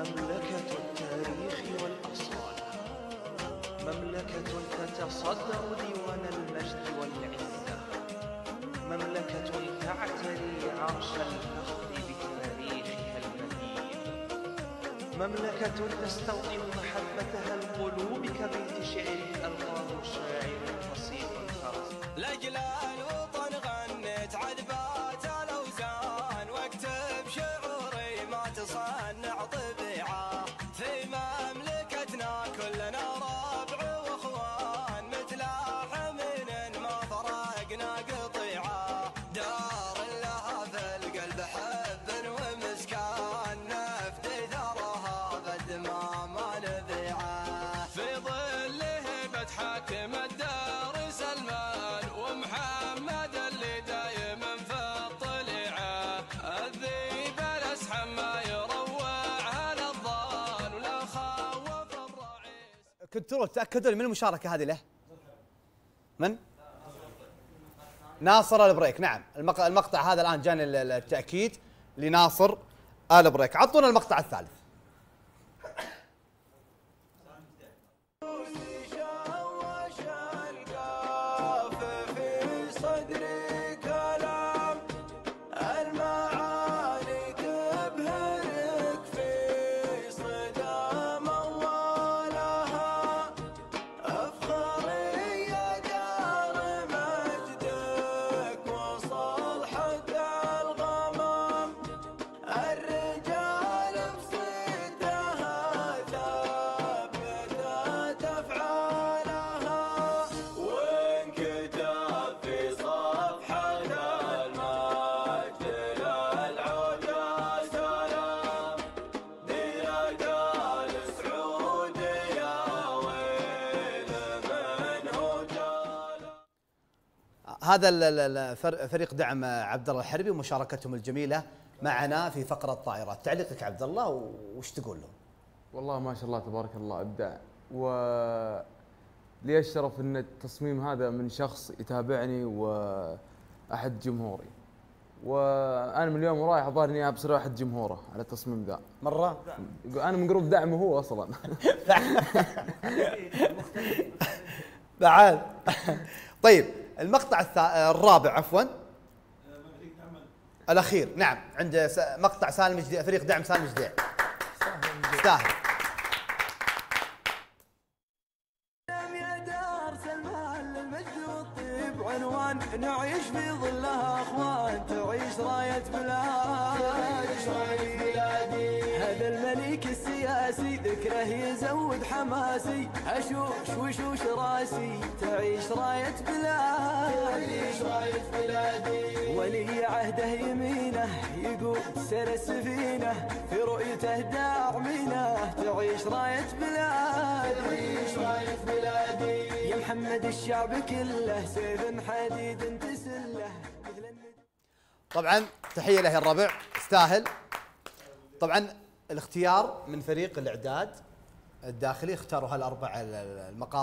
مملكة التاريخ والأصالة، مملكة تتصدر ديوان المجد والعزة، مملكة تعتري عرش الفخر بتاريخها المتين، مملكة تستوطن محبتها القلوب كبيت شعر ألقاه الشاعر القصيد الفارسي. لأجل الوطن غنيت عذبات الأوزان، واكتب شعوري ما تصنع طبيعة. في مملكتنا كلنا ربع واخوان، متلاحم ما فرقنا قطيعة. دار لها في القلب حب ومسكان، نفد ثرها بالدماء ما نذيعه. في ظله بتحكم الدار سلمان ومحمد اللي دايما في الطليعه. الذيب الاسحم ما يروعها للظان، ولا خوف الرعيس. كنترول تأكدوا من المشاركة هذه له؟ من؟ ناصر البريك. نعم المقطع هذا الآن جاني التأكيد لناصر البريك. عطونا المقطع الثالث. هذا فريق دعم عبد الله الحربي ومشاركتهم الجميله معنا في فقره طائرات. تعليقك عبد الله وش تقول له؟ والله ما شاء الله تبارك الله ابداع، ولي الشرف ان التصميم هذا من شخص يتابعني واحد جمهوري، وانا من اليوم رايح الظاهر اني ابصر واحد جمهوره على التصميم ذا مره. انا من جروب دعمه هو اصلا. بعد طيب المقطع الرابع عفوا الاخير. نعم عند مقطع سالم جديع، فريق دعم سالم جديع. يستاهل. يا دار سلمان للمجد والطيب عنوان، نعيش في ظلها اخوان، تعيش رايه بلادي. هذا الملك السياسي ذكره يزود حماسي، اشوش وشوش راسي، تعيش رايه بلادي. ولي عهده يمينه يقود سير السفينه، في رؤيته داعمينه، تعيش رايه بلادي. يا محمد الشعب كله سيف حديد تسله. طبعا تحيه له الربع، يستاهل. طبعا الاختيار من فريق الاعداد الداخلي، اختاروا هالاربع المقاطع.